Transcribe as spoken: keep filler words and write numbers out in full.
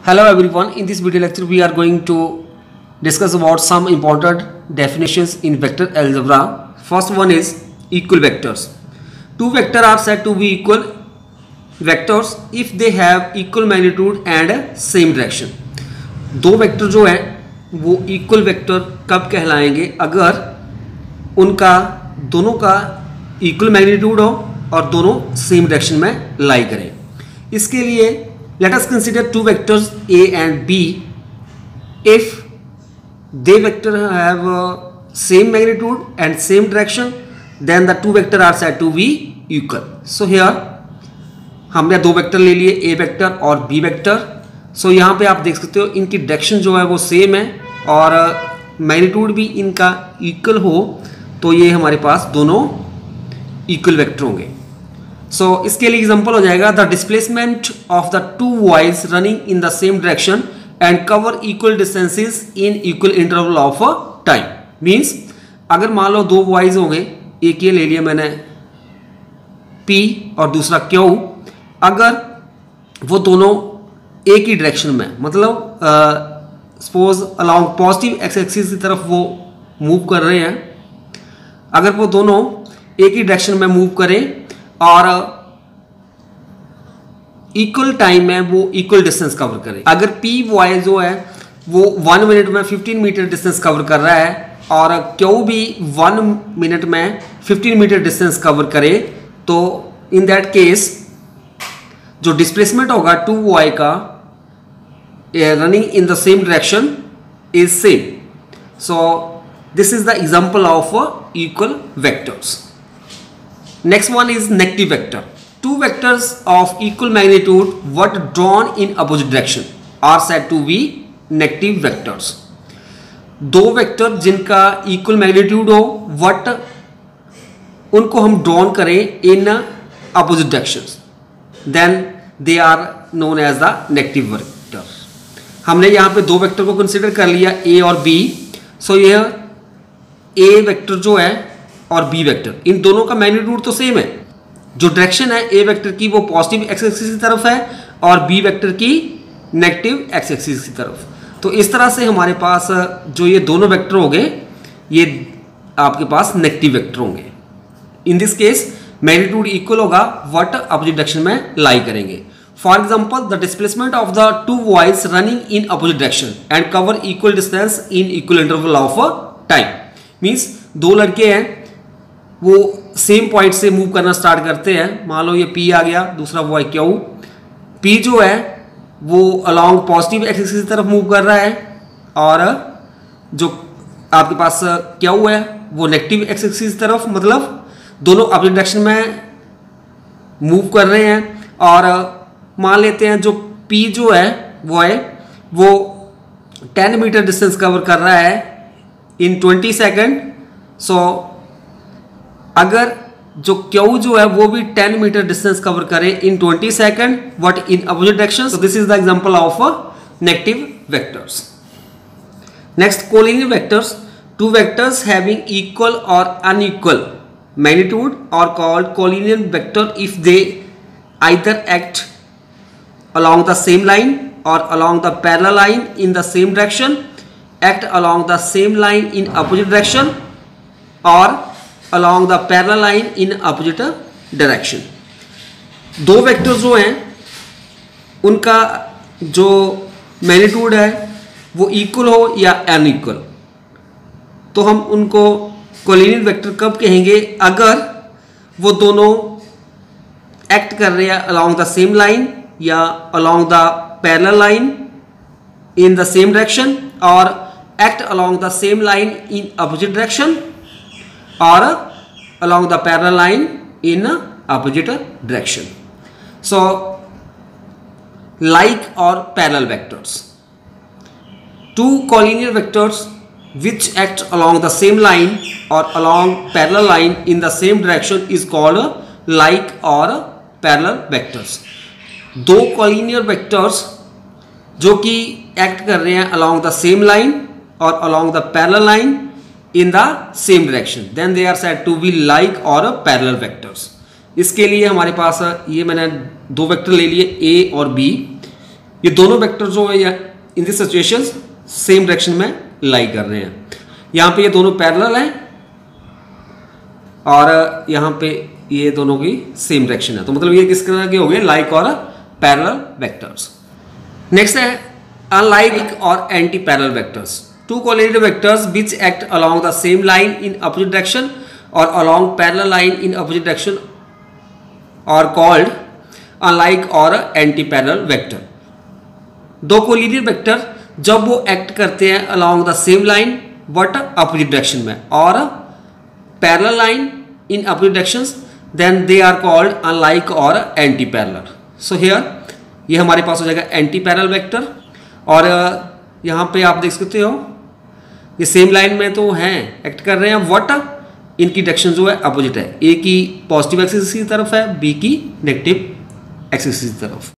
Hello everyone, in this video lecture we are going to discuss about some important definitions in vector algebra. First one is equal vectors. Two vectors are said to be equal vectors if they have equal magnitude and same direction. दो vector जो है वो equal vector कब कहलाएंगे? अगर उनका दोनों का इक्वल मैग्नीट्यूड हो और दोनों सेम डायरेक्शन में लाई करें. इसके लिए let us consider two vectors A and B. If they vector have uh, same magnitude and same direction, then the two vector are said to be equal. So here हमने दो vector ले लिए, A vector और B vector. So यहाँ पे आप देख सकते हो इनकी डायरेक्शन जो है वो सेम है और मैग्नीट्यूड भी इनका इक्वल हो, तो ये हमारे पास दोनों इक्वल वेक्टर होंगे. सो so, इसके लिए एग्जांपल हो जाएगा the displacement of the two boys running in the same direction and cover equal distances in equal interval of time. Means अगर मान लो दो बॉयज होंगे, एक ये ले लिया मैंने P और दूसरा Q, अगर वो दोनों एक ही डायरेक्शन में, मतलब suppose along positive x axis की तरफ वो मूव कर रहे हैं, अगर वो दोनों एक ही डायरेक्शन में मूव करें और इक्वल टाइम में वो इक्वल डिस्टेंस कवर करें. अगर P बॉय जो है वो वन मिनट में फिफ्टीन मीटर डिस्टेंस कवर कर रहा है और Q भी वन मिनट में फिफ्टीन मीटर डिस्टेंस कवर करे, तो इन दैट केस जो डिस्प्लेसमेंट होगा टू बॉय का running in the same direction is same. So this is the example of equal vectors. Next one is negative vector. Two vectors of equal magnitude but drawn in opposite direction are said to be negative vectors. दो vector जिनका equal magnitude हो but उनको हम drawn करें in opposite directions, then they are known as the negative vector. हमने यहाँ पे दो वेक्टर को कंसिडर कर लिया A और B. सो so यह A वेक्टर जो है और B वेक्टर, इन दोनों का मैग्नीट्यूड तो सेम है. जो डायरेक्शन है A वेक्टर की वो पॉजिटिव एक्स एक्सिस की तरफ है और B वेक्टर की नेगेटिव एक्स एक्सिस की तरफ. तो इस तरह से हमारे पास जो ये दोनों वेक्टर होंगे ये आपके पास नेगेटिव वेक्टर होंगे. In this case magnitude equal होगा बट अपोजिट डायरेक्शन में लाई करेंगे. For example the displacement of the two boys running in opposite direction and cover equal distance in equal interval of time. Means दो लड़के हैं, वो same point से move करना start करते हैं. मान लो ये P आ गया, दूसरा बॉय Q. P जो है वो अलोंग पॉजिटिव एक्सिस की तरफ मूव कर रहा है और जो आपके पास Q है वो नेगेटिव एक्सिस की तरफ, मतलब दोनों अपोजिट डायरेक्शन में मूव कर रहे हैं. और मान लेते हैं जो P जो है वो है वो टेन मीटर डिस्टेंस कवर कर रहा है इन ट्वेंटी सेकेंड. सो अगर जो Q जो है वो भी टेन मीटर डिस्टेंस कवर करे in twenty second but in opposite direction. So this is the example of negative vectors. Next, collinear vectors. Two vectors having equal or unequal magnitude are called collinear vector if they either act along the same line or along the parallel line in the same direction, act along the same line in opposite direction or along the parallel line in opposite direction. दो vector जो हैं उनका जो magnitude है वो equal हो या unequal, तो हम उनको कोलिनियर वेक्टर कब कहेंगे? अगर वो दोनों एक्ट कर रहे हैं along the same line या along the parallel line in the same direction or act along the same line in opposite direction or along the parallel line in opposite direction. So like or parallel vectors. Two collinear vectors which act along the same line or along parallel line in the same direction is called like or parallel vectors. दो collinear vectors जो कि act कर रहे हैं along the same line और along the parallel line in the same direction, then they are said to be like or parallel vectors. इसके लिए हमारे पास ये मैंने दो वेक्टर ले लिए A और B. ये दोनों वेक्टर जो है in this situation same direction में लाई कर रहे हैं। यहाँ पे ये दोनों पैरेलल हैं और यहाँ पे ये दोनों की सेम डायरेक्शन है, तो मतलब ये किस तरह के हो गए, like or parallel vectors. Next है unlike or anti parallel vectors. Two collinear vectors which act along the same line in opposite direction or along parallel line in opposite direction are called unlike or anti parallel vector. दो collinear vector जब वो act करते हैं along the same line but opposite direction में और parallel line in opposite directions, then they are called unlike or anti parallel. So here ये हमारे पास हो जाएगा एंटी पैरेलल वेक्टर। और यहाँ पे आप देख सकते हो ये सेम लाइन में तो हैं, एक्ट कर रहे हैं, बट इनकी डायरेक्शन जो है अपोजिट है। ए की पॉजिटिव एक्सिस की तरफ है, बी की नेगेटिव एक्सिस की तरफ।